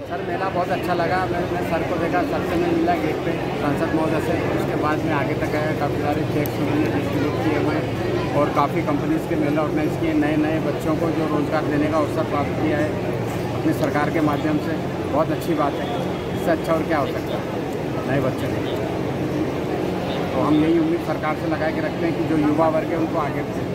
Sir मेला बहुत अच्छा लगा। मैं सर को देखा, सर से मैं मिला गेट पे सांसद महोदय से। उसके बाद में आगे तक गया, काफ़ी सारे चेक्स उन्होंने डिस्ट्रीब्यूट किए हुए हैं और काफ़ी कंपनीज़ के मेला ऑर्गेनाइज़ किए। नए नए बच्चों को जो रोज़गार देने का अवसर प्राप्त किया है अपनी सरकार के माध्यम से, बहुत अच्छी बात है। इससे अच्छा और क्या हो सकता है नए बच्चों के लिए। तो हम यही उम्मीद सरकार से लगा के रखते हैं कि जो युवा वर्ग है उनको आगे